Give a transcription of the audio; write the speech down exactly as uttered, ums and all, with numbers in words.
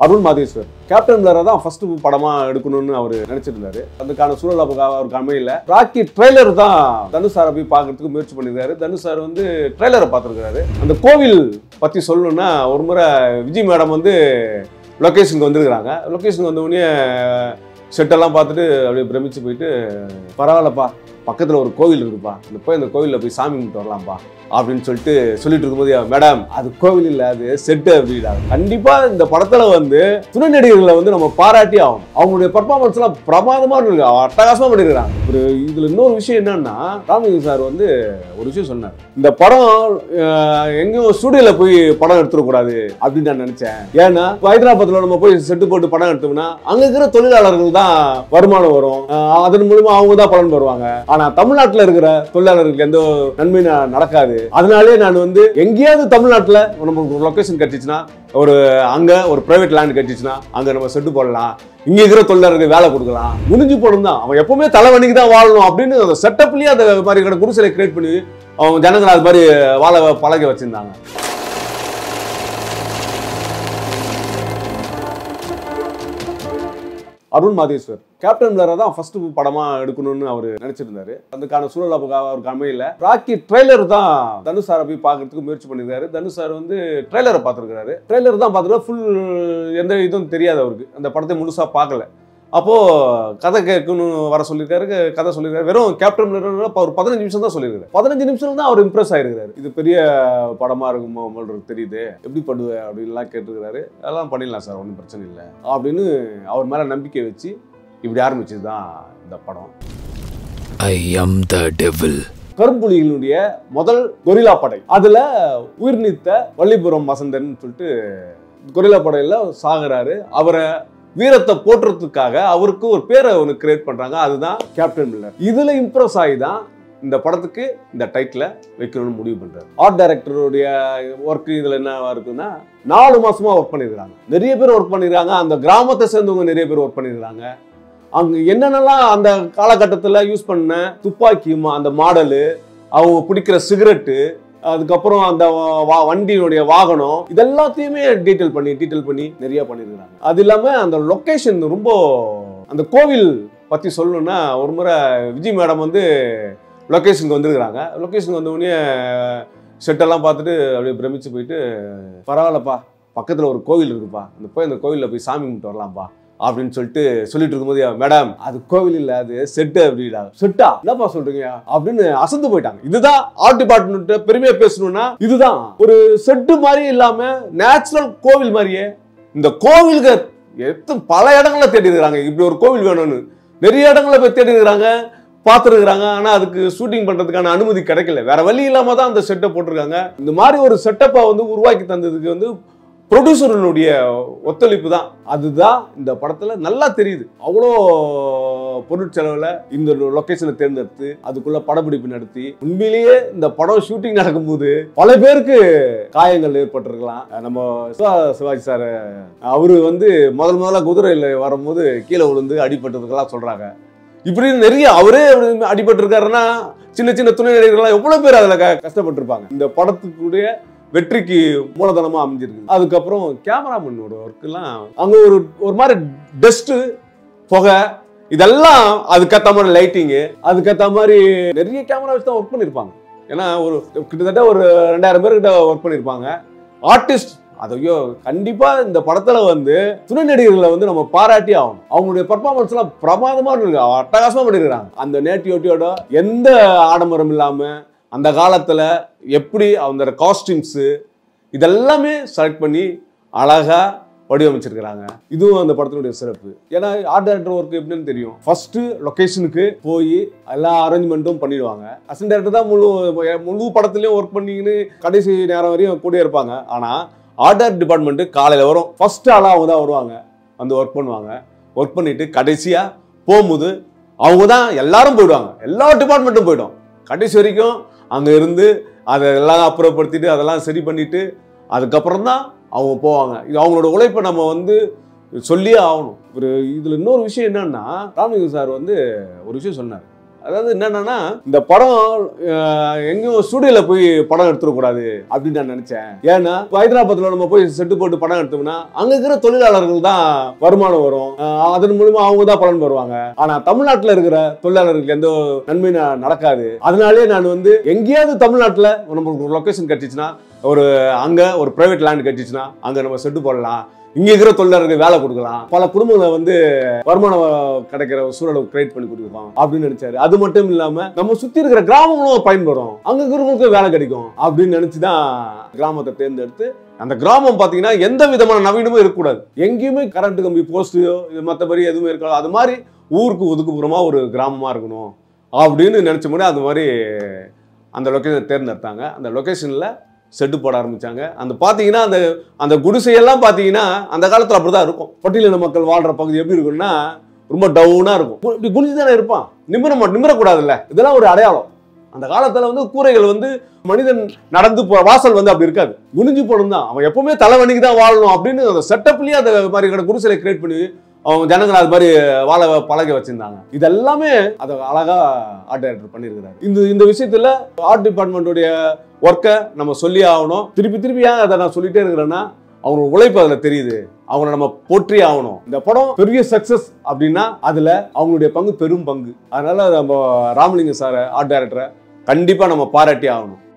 Arun Madeshwar captain மில்லரை தான் first படமா எடுக்கணும்னு அவர் நினைச்சிருந்தாரு. அதுக்கான சூழல் அவருக்கு அமையல. ராக்கி ட்ரெய்லர் தான் தனுஷ் சாரை போய் பார்க்கறதுக்கு முயற்சி பண்ணிருக்காரு. தனுஷ் சார் வந்து ட்ரெய்லரை பார்த்துருக்காரு. அந்த கோவில் பத்தி சொல்லணும்னா ஒரு முறை விஜய் மேடம் வந்து லொக்கேஷனுக்கு வந்துருக்குறாங்க. லொக்கேஷனுக்கு வந்த உடனே செட்டெல்லாம் பார்த்துட்டு அப்படியே பிரமிச்சு போயிட்டு, பரவாயில்லப்பா பக்கத்தில் ஒரு கோவில் இருக்குப்பா, இந்த போய் இந்த கோவிலில் போய் சாமி கும்பிட்டு வரலாம்ப்பா அப்படின்னு சொல்லிட்டு சொல்லிட்டு இருக்கும்போது, மேடம் அது கோவில் இல்லை, அது செட்டு அப்படின்னா. கண்டிப்பா இந்த படத்துல வந்து துணை நடிகர்களை வந்து நம்ம பாராட்டி ஆகும். அவங்களுடைய பர்ஃபார்மன்ஸ் எல்லாம் பிரமாதமா இருக்கு, அட்டகாசமா பண்ணிருக்காங்க. ஒரு இதுல இன்னொரு விஷயம் என்னன்னா, ராமலிங்கம் சார் வந்து ஒரு விஷயம் சொன்னார், இந்த படம் எங்கேயும் ஸ்டுடியோல போய் படம் எடுத்துடக்கூடாது அப்படின்னு நான் நினைச்சேன். ஏன்னா ஹைதராபாத்ல நம்ம போய் செட்டு போட்டு படம் எடுத்தோம்னா அங்க இருக்கிற தொழிலாளர்கள் தான் வருமானம் வரும், அதன் மூலமா அவங்க தான் பலன் வருவாங்க. ஆனா தமிழ்நாட்டில் இருக்கிற தொழிலாளர்களுக்கு எந்த நன்மை நடக்காது. அதனாலே நான் வந்து எங்கேயாவது தமிழ்நாட்டில் நமக்கு ஒரு லொக்கேஷன் கட்டிச்சுன்னா, ஒரு அங்க ஒரு பிரைவேட் லேண்ட் கட்டிச்சுன்னா அங்க நம்ம செட்டு போடலாம், இங்க இருக்கிற தொழிலாளருக்கு வேலை கொடுக்கலாம், முடிஞ்சு போடும் தான். அவன் எப்பவுமே தலைவணிக்கு தான் வாழணும் அப்படின்னு அந்த செட்டப்லயே அந்த மாதிரி குடிசையை கிரியேட் பண்ணி அவங்க ஜனங்களை அது மாதிரி வாழ பழக வச்சிருந்தாங்க. அருண் மாதேஸ்வர் கேப்டன் மில்லரை தான் ஃபர்ஸ்ட் படமா எடுக்கணும்னு அவர் நினைச்சிருந்தாரு. அதுக்கான சூழல் அவருக்கு அமையல. ராக்கி ட்ரெய்லர் தான் தனுஷ் சாரை போய் பார்க்கறதுக்கு முயற்சி பண்ணிருக்காரு. தனுஷ் சார் வந்து ட்ரெய்லரை பார்த்துருக்காரு. ட்ரெய்லர் தான் பார்த்துட்டு ஃபுல் எந்த இதுவும் தெரியாது அவருக்கு, அந்த படத்தை முழுசா பார்க்கல. அப்போ கதை கேட்கணும் வர சொல்லியிருக்காரு, கதை சொல்லியிருக்காரு. வெறும் கேப்டன் மில்லர் ஒரு பதினஞ்சு நிமிஷம் தான் சொல்லியிருக்காரு. பதினஞ்சு நிமிஷம் தான் அவர் இம்ப்ரெஸ் ஆயிருக்காரு. இது பெரிய படமா இருக்குமோ தெரியுது, எப்படி பண்ணுவேன் அப்படின்லாம் கேட்டுருக்காரு. அதெல்லாம் பண்ணிடலாம் சார், ஒன்றும் பிரச்சனை இல்லை அப்படின்னு அவர் மேல நம்பிக்கை வச்சு இப்படி ஆரம்பிச்சது தான் இந்த படம். ஐ அம் தி டெவில். கரும்புலிகளுடைய முதல் கொரில்லா படை, அதுல உயிர் நீத்த வள்ளிபுரம் வசந்தன் சொல்லிட்டு கொரில்லா படையில சாகுறாரு. அவரை வீரத்தை போற்றுறதுக்காக அவருக்கு ஒரு பேரை ஒன்று கிரியேட் பண்றாங்க, அதுதான் கேப்டன் மில்லர். இதுல இம்ப்ரெஸ் ஆகி தான் இந்த படத்துக்கு இந்த டைட்டில வைக்கணும்னு முடிவு பண்றாரு. ஆர்ட் டைரக்டருடைய ஒர்க் இதுல என்ன இருக்குன்னா, நாலு மாசமா ஒர்க் பண்ணிருக்காங்க. நிறைய பேர் ஒர்க் பண்ணிருக்காங்க, அந்த கிராமத்தை சேர்ந்தவங்க நிறைய பேர் ஒர்க் பண்ணிருக்காங்க. அங்க என்னென்னலாம் அந்த காலகட்டத்தில் யூஸ் பண்ண துப்பாக்கி, அந்த மாடலு, அவங்க பிடிக்கிற சிகரெட்டு, அதுக்கப்புறம் அந்த வண்டியினுடைய வாகனம், இதெல்லாத்தையுமே டீட்டெயில் பண்ணி டீட்டெயில் பண்ணி நிறைய பண்ணிருக்காங்க. அது இல்லாம அந்த லொகேஷன் ரொம்ப, அந்த கோவில் பத்தி சொல்லணும்னா ஒரு முறை விஜய் மேடம் வந்து லொக்கேஷனுக்கு வந்துருக்குறாங்க. லொக்கேஷனுக்கு வந்த உடனே செட்டெல்லாம் பார்த்துட்டு அப்படியே பிரமிச்சு போயிட்டு, பரவாயில்லப்பா பக்கத்தில் ஒரு கோவில் இருக்குப்பா, அந்த போய் அந்த கோவிலில் போய் சாமி கும்பிட்டு வரலாம்ப்பா அப்படின்னு சொல்லிட்டு சொல்லிட்டு இருக்கும்போது, மேடம் அது கோவில் இல்லை, அது செட்டு அப்படின்னா. செட்டா என்னப்பா சொல்றீங்க அப்படின்னு அசந்து போயிட்டாங்க. இதுதான் ஆர்ட் டிபார்ட்மெண்ட் பெருமையா பேசணும்னா, இதுதான் ஒரு செட்டு மாதிரி இல்லாம நேச்சுரல் கோவில் மாதிரியே. இந்த கோவிலுக்கு எத்தனை பல இடங்கள்ல தேடி இருக்கிறாங்க, இப்படி ஒரு கோவில் வேணும்னு நிறைய இடங்கள்ல போய் தேடி இருக்கிறாங்க, பார்த்துருக்குறாங்க. ஆனா அதுக்கு ஷூட்டிங் பண்றதுக்கான அனுமதி கிடைக்கல, வேற வழி இல்லாம தான் அந்த செட்டை போட்டிருக்காங்க. இந்த மாதிரி ஒரு செட்டப்பை வந்து உருவாக்கி தந்ததுக்கு வந்து ப்ரொடியூசருடைய ஒத்துழைப்பு தான். அதுதான் இந்த படத்துல நல்லா தெரியுது. அவ்வளோ பொருட்செலவுல இந்த லொகேஷனை தேர்ந்தெடுத்து அதுக்குள்ள படப்பிடிப்பு நடத்தி, உண்மையிலேயே இந்த படம் ஷூட்டிங் நடக்கும்போது பல பேருக்கு காயங்கள் ஏற்பட்டிருக்கலாம். நம்ம சிவாஜி சார் அவரு வந்து முதல் முதல்ல குதிரையில வரும்போது கீழே விழுந்து அடிபட்டதுக்கெல்லாம் சொல்றாங்க. இப்படி நிறைய அவரே அடிபட்டு இருக்காருன்னா, சின்ன சின்ன துணை நடிகர்கள்லாம் எவ்வளவு பேர் அதுல கஷ்டப்பட்டிருப்பாங்க. இந்த படத்துக்குடைய வெற்றிக்கு மூலதனமா அமைஞ்சிருக்கு. அதுக்கப்புறம் கேமராமேனோட ஒர்க் எல்லாம் அங்க ஒரு ஒரு மாதிரி டஸ்ட், புகை, இதெல்லாம் அதுக்கேற்ற மாதிரி லைட்டிங்கு, அதுக்கேற்ற மாதிரி நிறைய கேமரா வச்சு தான் ஒர்க் பண்ணியிருப்பாங்க. ஏன்னா ஒரு கிட்டத்தட்ட ஒரு ரெண்டாயிரம் பேர் கிட்ட ஒர்க் பண்ணியிருப்பாங்க. ஆர்டிஸ்ட் அதையோ கண்டிப்பா இந்த படத்துல வந்து துணை நடிகர்களை வந்து நம்ம பாராட்டி ஆகணும். அவங்களுடைய பர்ஃபார்மன்ஸ் எல்லாம் பிரமாதமா இருக்கு, அட்டகாசமா பண்ணிருக்காங்க. அந்த நேட்டிவிட்டியோட எந்த ஆடம்பரம் இல்லாம அந்த காலத்துல எப்படி அந்த காஸ்டியூம்ஸ் இதெல்லாமே செலக்ட் பண்ணி அழகா வடிவமைச்சிருக்கிறாங்க. இதுவும் அந்த படத்தினுடைய சிறப்பு. ஏன்னா ஆர்ட் டைரக்டர் ஒர்க் எப்படின்னு தெரியும், ஃபர்ஸ்ட் லொகேஷனுக்கு போய் எல்லா அரேஞ்ச்மெண்ட்டும் பண்ணிடுவாங்க. அசிஸ்டன்ட் டைரக்டர் தான் முழு முழு படத்துலயும் ஒர்க் பண்ணிக்கின்னு கடைசி நேரம் வரையும் கூட இருப்பாங்க. ஆனா ஆர்ட் டைரக்டர் டிபார்ட்மெண்ட் காலையில வரும், ஃபர்ஸ்ட் ஆளா அவங்க தான் வருவாங்க, வந்து ஒர்க் பண்ணுவாங்க. ஒர்க் பண்ணிட்டு கடைசியா போகும்போது அவங்க தான் எல்லாரும் போயிடுவாங்க, எல்லா டிபார்ட்மெண்ட்டும் போயிடும். கடைசி வரைக்கும் அங்க இருந்து அதெல்லாம் அப்புறப்படுத்திட்டு அதெல்லாம் சரி பண்ணிட்டு அதுக்கப்புறம் தான் அவங்க போவாங்க. இது அவங்களோட உழைப்பை நம்ம வந்து சொல்லியே ஆகணும். ஒரு இதுல இன்னொரு விஷயம் என்னன்னா, ராமலிங்கம் சார் வந்து ஒரு விஷயம் சொன்னார், அதாவது என்னன்னா இந்த படம் எங்கேயும் ஸ்டுடியோல போய் படம் எடுத்துடக்கூடாது அப்படின்னு நான் நினைச்சேன். ஏன்னா ஹைதராபாத்ல நம்ம போய் செட்டு போட்டு படம் எடுத்தோம்னா அங்க இருக்கிற தொழிலாளர்கள் தான் வருமானம் வரும், அதன் மூலமா அவங்க தான் பலன் வருவாங்க. ஆனா தமிழ்நாட்டுல இருக்கிற தொழிலாளர்களுக்கு எந்த நன்மை நடக்காது. அதனாலே நான் வந்து எங்கேயாவது தமிழ்நாட்டுல நம்மளுக்கு ஒரு லொகேஷன் கிடைச்சிச்சுன்னா, ஒரு அங்க ஒரு பிரைவேட் லேண்ட் கிடைச்சிச்சுன்னா அங்க நம்ம செட்டு போடலாம், இங்க இருக்கிற தொழிலாளர்கள் வேலை கொடுக்கலாம், பல குடும்பங்களை வந்து வருமானம் கிடைக்கிற சூழலை கிரியேட் பண்ணி கொடுக்கலாம் அப்படின்னு நினைச்சாரு. அது மட்டும் இல்லாம நம்ம சுத்தி இருக்கிற கிராமங்களும் பயன்படும், அங்க இருக்கிறவங்களுக்கு வேலை கிடைக்கும் அப்படின்னு நினைச்சுதான் கிராமத்தை தேர்ந்தெடுத்து. அந்த கிராமம் பாத்தீங்கன்னா எந்த விதமான நவீனமும் இருக்கக்கூடாது, எங்கேயுமே கரண்ட் கம்பி போஸ்டையோ இது மற்றபடி எதுவுமே இருக்காது, அது மாதிரி ஊருக்கு ஒதுக்குப்புறமா ஒரு கிராமமா இருக்கணும் அப்படின்னு நினைச்ச முன்னாடி அது மாதிரி அந்த லொக்கேஷனை தேர்ந்தெடுத்தாங்க. அந்த லொக்கேஷன்ல செட்டு போட ஆரம்பிச்சாங்க. அந்த பார்த்தீங்கன்னா அந்த அந்த குடிசையெல்லாம் பார்த்தீங்கன்னா அந்த காலத்தில் அப்படிதான் இருக்கும். பட்டியலின மக்கள் வாழ்ற பகுதி எப்படி இருக்கும்னா ரொம்ப டவுனாக இருக்கும். இப்படி குனிஞ்சு தானே இருப்பான், நிமிர நிமிரக்கூடாதுல்ல. இதெல்லாம் ஒரு அடையாளம். அந்த காலத்தில் வந்து கூரைகள் வந்து மனிதன் நடந்து போ வாசல் வந்து அப்படி இருக்காது, குனிஞ்சு போடும் தான். அவன் எப்பவுமே தலைவணிக்கு தான் வாழணும் அப்படின்னு அந்த செட்டப்லேயே அந்த மாதிரி குடிசையை கிரியேட் பண்ணி அவங்க ஜனங்களை அது மாதிரி வாழ பழக வச்சிருந்தாங்க. இதெல்லாமே அதை அழகா ஆர்ட் டைரக்டர் பண்ணியிருக்கிறாரு. இந்த இந்த விஷயத்துல ஆர்ட் டிபார்ட்மெண்ட்டுடைய ஒர்க்கை நம்ம சொல்லி ஆகணும். திருப்பி திருப்பி ஏன் அதை நான் சொல்லிட்டே இருக்கிறேன்னா, அவங்க உழைப்பு அதுல தெரியுது, அவங்களை நம்ம போற்றி ஆகணும். இந்த படம் பெரிய சக்சஸ் அப்படின்னா அதுல அவங்களுடைய பங்கு பெரும் பங்கு. அதனால நம்ம ராமலிங்கம் சார் ஆர்ட் டைரக்டரை கண்டிப்பா நம்ம பாராட்டி ஆகணும்.